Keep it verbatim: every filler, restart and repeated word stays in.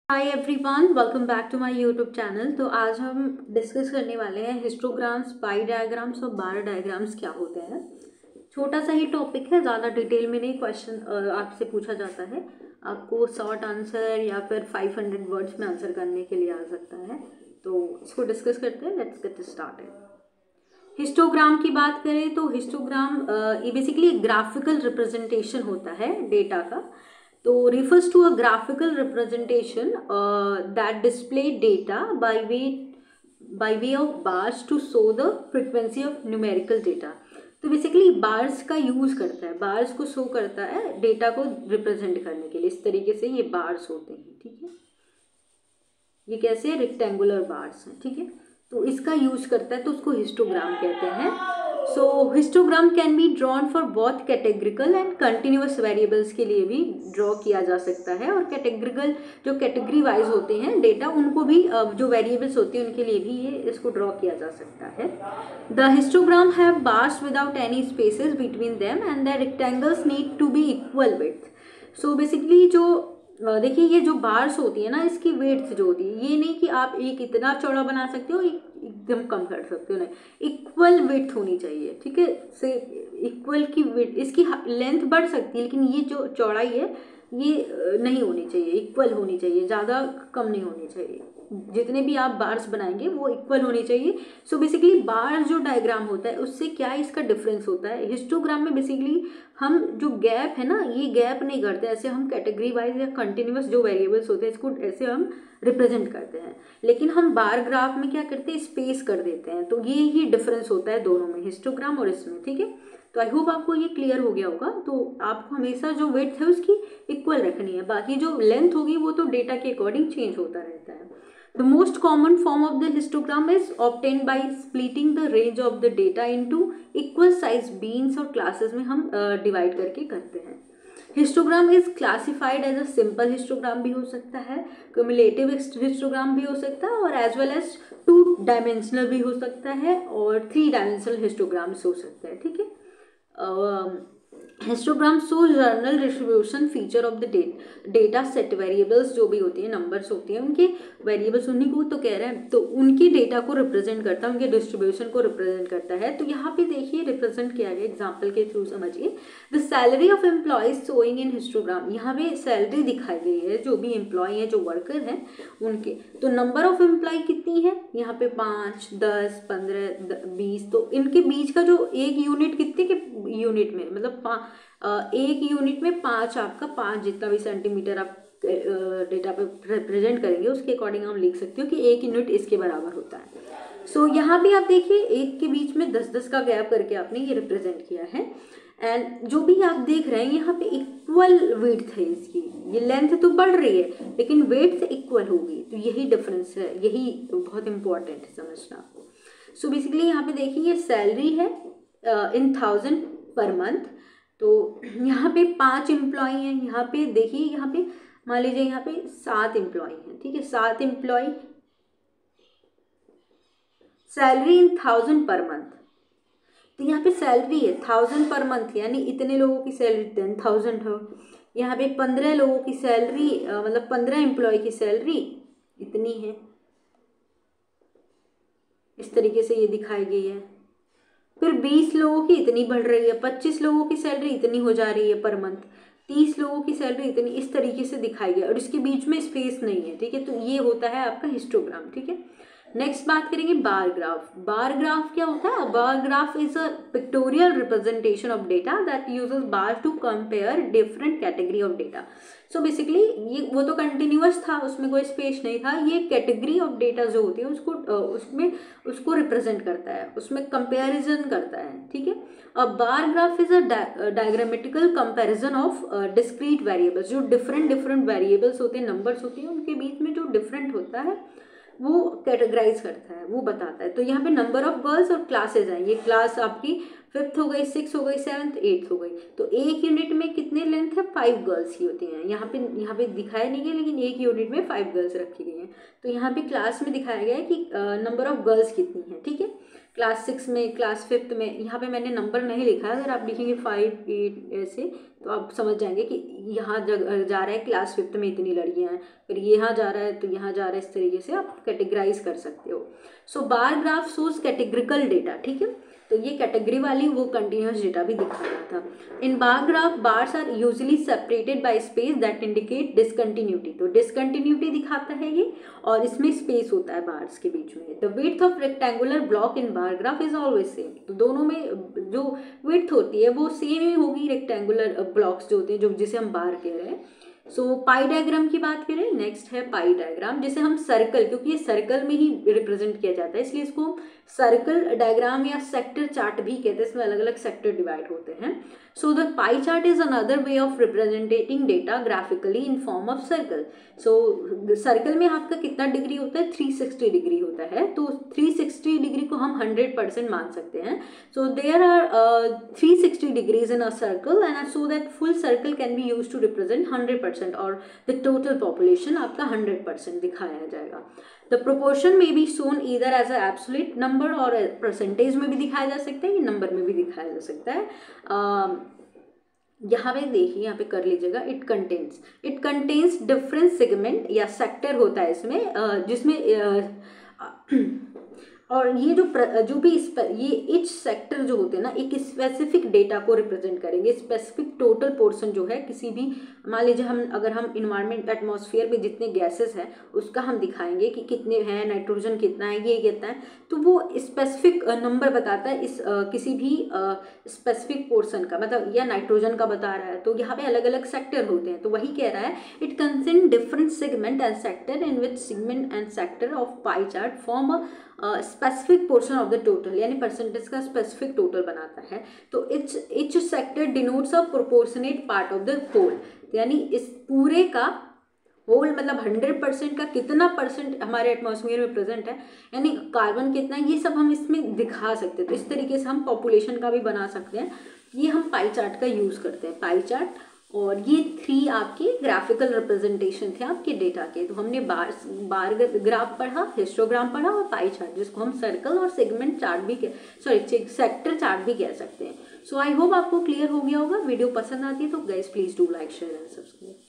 Hi everyone, welcome back to my YouTube channel. तो आज हम डिस्कस करने वाले हैं हिस्टोग्राम्स, पाई डायग्राम्स और बार डायग्राम्स क्या होते हैं। छोटा सा ही टॉपिक है, ज़्यादा डिटेल में नहीं। क्वेश्चन आपसे पूछा जाता है, आपको शॉर्ट आंसर या फिर फाइव हंड्रेड वर्ड्स में आंसर करने के लिए आ सकता है। तो इसको डिस्कस करते हैं। Let's get started. हिस्टोग्राम की बात करें तो हिस्टोग्राम ये बेसिकली एक ग्राफिकल रिप्रेजेंटेशन होता है डेटा का। तो refers to a graphical representation uh, that display data by way by way of bars to show the frequency of numerical data। तो बेसिकली बार्स का यूज करता है, बार्स को शो करता है डेटा को रिप्रेजेंट करने के लिए। इस तरीके से ये बार्स होते हैं, ठीक है। ये कैसे रेक्टेंगुलर बार्स हैं, ठीक है। तो इसका यूज करता है, तो उसको हिस्टोग्राम कहते हैं। So histogram can be drawn for both categorical and continuous variables के लिए भी ड्रॉ किया जा सकता है, और कैटेगरिकल जो कैटेगरी वाइज होते हैं डेटा, उनको भी जो वेरिएबल्स होती हैं उनके लिए भी ये इसको ड्रॉ किया जा सकता है। The histogram have bars without any spaces between them and the rectangles need to be equal width. So basically जो देखिए ये जो बार्स होती है ना, इसकी वेड्थ जो होती है, ये नहीं कि आप एक इतना चौड़ा बना सकते हो, एक एकदम कम कर सकते हो, नहीं, इक्वल विड्थ होनी चाहिए, ठीक है। से इक्वल की विड्थ, इसकी लेंथ बढ़ सकती है लेकिन ये जो चौड़ाई है ये नहीं होनी चाहिए, इक्वल होनी चाहिए, ज़्यादा कम नहीं होनी चाहिए। जितने भी आप बार्स बनाएंगे वो इक्वल होनी चाहिए। सो बेसिकली बार जो डायग्राम होता है उससे क्या इसका डिफरेंस होता है। हिस्टोग्राम में बेसिकली हम जो गैप है ना, ये गैप नहीं करते, ऐसे हम कैटेगरी वाइज या कंटिन्यूअस जो वेरिएबल्स होते हैं इसको ऐसे हम रिप्रेजेंट करते हैं। लेकिन हम बार ग्राफ में क्या करते हैं, स्पेस कर देते हैं। तो ये ही डिफरेंस होता है दोनों में, हिस्टोग्राम और इसमें, ठीक है। तो आई होप आपको ये क्लियर हो गया होगा। तो आपको हमेशा जो विड्थ है उसकी इक्वल रखनी है, बाकी जो लेंथ होगी वो तो डेटा के अकॉर्डिंग चेंज होता रहता है। The most common form of the histogram is obtained by splitting the range of the data into equal size beans और classes में हम डिवाइड uh, करके करते हैं। Histogram is classified as a simple histogram भी हो सकता है, क्यूमुलेटिव हिस्टोग्राम भी हो सकता है, और as well as two dimensional भी हो सकता है, और थ्री डायमेंशनल हिस्टोग्राम्स हो सकते हैं, ठीक है। Histogram show general distribution feature of the data set. Variables जो भी होती हैं, नंबर्स होती हैं, उनके वेरिएबल्स, उन्हीं को तो कह रहे हैं, तो उनकी डेटा को रिप्रेजेंट करता है, उनके डिस्ट्रीब्यूशन को रिप्रेजेंट करता है। तो यहाँ पे देखिए रिप्रेजेंट किया गया, एग्जाम्पल के थ्रू समझिए। The salary of employees showing in histogram, यहाँ पे सैलरी दिखाई गई है, जो भी एम्प्लॉय है, जो वर्कर हैं उनके। तो नंबर ऑफ एम्प्लॉय कितनी है यहाँ पे, पाँच, दस, पंद्रह, बीस। तो इनके बीच का जो एक यूनिट कितने के यूनिट में, मतलब एक यूनिट में पाँच, आपका पाँच जितना भी सेंटीमीटर आप डेटा पे रिप्रेजेंट करेंगे उसके अकॉर्डिंग हम लिख सकते हो कि एक यूनिट इसके बराबर होता है। सो so, यहाँ भी आप देखिए एक के बीच में दस दस का गैप करके आपने ये रिप्रेजेंट किया है। एंड जो भी आप देख रहे हैं यहाँ पे इक्वल विड्थ है इसकी, ये लेंथ तो बढ़ रही है लेकिन विड्थ इक्वल होगी। तो यही डिफरेंस है, यही बहुत इंपॉर्टेंट है समझना। सो बेसिकली यहाँ पे देखिए ये सैलरी है इन थाउजेंड पर मंथ। तो यहाँ पे पांच एम्प्लॉय हैं, यहाँ पे देखिए, यहाँ पे मान लीजिए यहाँ पे सात एम्प्लॉय हैं, ठीक है, सात employee, salary in thousand per month. तो यहाँ पे सैलरी है थाउजेंड पर मंथ, यानी इतने लोगों की सैलरी टेन थाउजेंड हो। यहाँ पे पंद्रह लोगों की सैलरी, मतलब पंद्रह एम्प्लॉय की सैलरी इतनी है, इस तरीके से ये दिखाई गई है। फिर बीस लोगों की इतनी बढ़ रही है, पच्चीस लोगों की सैलरी इतनी हो जा रही है पर मंथ, तीस लोगों की सैलरी इतनी, इस तरीके से दिखाई गया, और इसके बीच में स्पेस नहीं है, ठीक है। तो ये होता है आपका हिस्टोग्राम, ठीक है। नेक्स्ट बात करेंगे बार ग्राफ। बार ग्राफ क्या होता है? Bar graph is a pictorial representation of data that uses bar to compare different category of data. So basically ये वो तो कंटिन्यूअस था, उसमें कोई स्पेस नहीं था। ये कैटेगरी ऑफ डेटा जो होती है उसको उसमें उसको रिप्रेजेंट करता है, उसमें कंपेरिजन करता है, ठीक है। अब bar graph is a diagrammatical comparison of discrete variables. जो डिफरेंट डिफरेंट वेरिएबल्स होते हैं, नंबर्स होती हैं, उनके बीच में जो डिफरेंट होता है वो कैटेगराइज करता है, वो बताता है। तो यहाँ पे नंबर ऑफ गर्ल्स और क्लासेज हैं, ये क्लास आपकी फिफ्थ हो गई, सिक्स हो गई, सेवन्थ, एट्थ हो गई। तो एक यूनिट में कितने लेंथ है, फाइव गर्ल्स की होती हैं। यहाँ पे यहाँ पे दिखाया नहीं गया, लेकिन एक यूनिट में फाइव गर्ल्स रखी गई हैं। तो यहाँ पे क्लास में दिखाया गया है कि नंबर ऑफ गर्ल्स कितनी है, ठीक है। क्लास सिक्स में, क्लास फिफ्थ में, यहाँ पे मैंने नंबर नहीं लिखा है। अगर आप लिखेंगे फाइव एट ऐसे तो आप समझ जाएंगे कि यहाँ जा रहा है क्लास फिफ्थ में इतनी लड़कियाँ हैं, फिर यहाँ जा रहा है तो यहाँ जा रहा है। इस तरीके से आप कैटेगराइज कर सकते हो। So bar graph shows categorical data, ठीक है। तो ये कैटेगरी वाली वो कंटिन्यूस डेटा भी दिखा रहा था। In bar graph bars are usually separated by space that indicate discontinuity. तो डिसकंटिन्यूटी दिखाता है ये, और इसमें स्पेस होता है बार्स के बीच में। The width of rectangular block in bar graph is always same. तो दोनों में जो विड्थ होती है वो सेम ही होगी, रेक्टेंगुलर ब्लॉक्स जो होते हैं, जो जिसे हम बार कह रहे हैं। सो पाई डायग्राम की बात करें, नेक्स्ट है पाई डायग्राम, जिसे हम सर्कल, क्योंकि ये सर्कल में ही रिप्रेजेंट किया जाता है इसलिए इसको सर्कल डायग्राम या सेक्टर चार्ट भी कहते हैं। इसमें अलग अलग सेक्टर डिवाइड होते हैं। So the pie chart is another way of representating data graphically in form of circle. So circle में आपका कितना डिग्री होता है, थ्री सिक्सटी डिग्री होता है। तो थ्री सिक्सटी डिग्री को हम हंड्रेड परसेंट मान सकते हैं। So there are three sixty degrees in a circle and so that full circle can be use to represent hundred percent और द टोटल पॉपुलेशन आपका हंड्रेड परसेंट दिखाया जाएगा। The proportion may be shown either as a absolute number और percentage में भी दिखाया जा सकता है, ये नंबर में भी दिखाया जा सकता है। uh, यहाँ पे देखिए, यहाँ पे कर लीजिएगा, it contains it contains different segment या सेक्टर होता है इसमें, uh, जिसमें uh, और ये जो प्र, जो भी इस पर ये इच सेक्टर जो होते हैं ना, एक स्पेसिफिक डेटा को रिप्रेजेंट करेंगे। स्पेसिफिक टोटल पोर्शन जो है किसी भी, मान लीजिए हम अगर हम इन्वायरमेंट एटमॉस्फेयर में जितने गैसेस हैं उसका हम दिखाएंगे कि कितने हैं, नाइट्रोजन कितना है, ये कितना है, तो वो स्पेसिफिक नंबर बताता है इस आ, किसी भी स्पेसिफिक पोर्शन का, मतलब या नाइट्रोजन का बता रहा है। तो यहाँ पे अलग अलग सेक्टर होते हैं, तो वही कह रहा है it contains different segment and sector in which segment and sector of pie chart form a specific portion of the total, यानी परसेंटेज का स्पेसिफिक टोटल बनाता है। तो each each sector denotes a proportionate part of the whole, यानी इस पूरे का whole मतलब हंड्रेड परसेंट का कितना परसेंट हमारे एटमॉस्फेयर में प्रेजेंट है, यानी कार्बन कितना है, ये सब हम इसमें दिखा सकते हैं। तो इस तरीके से हम पॉपुलेशन का भी बना सकते हैं। ये हम पाई चार्ट का यूज़ करते हैं, पाई चार्ट। और ये थ्री आपके ग्राफिकल रिप्रेजेंटेशन थे आपके डेटा के। तो हमने बार बार ग्राफ पढ़ा, हिस्टोग्राम पढ़ा और पाई चार्ट, जिसको हम सर्कल और सेगमेंट चार्ट भी कह सॉरी सेक्टर चार्ट भी कह सकते हैं। सो आई होप आपको क्लियर हो गया होगा। वीडियो पसंद आती है तो guys please do like share and subscribe.